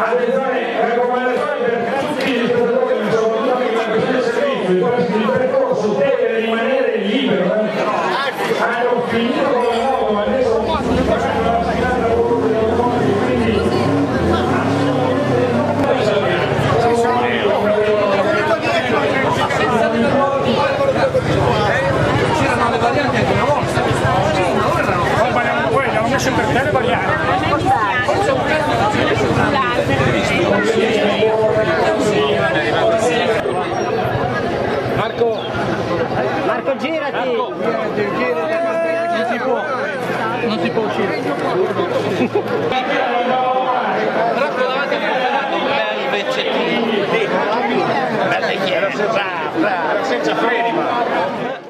Attenzione, raccomandazione per tutti gli spettatori che sono venuti in questo servizio, il percorso deve rimanere libero. Hanno finito con la moto, ma adesso facciamo la passata con le automobili, quindi c'erano le varianti anche una volta. Poi l'hanno messo per te le varianti. Marco, girati! Non si può uscire. Marco davanti a un bel beccettino. Bella chiesa. Senza freni, ma.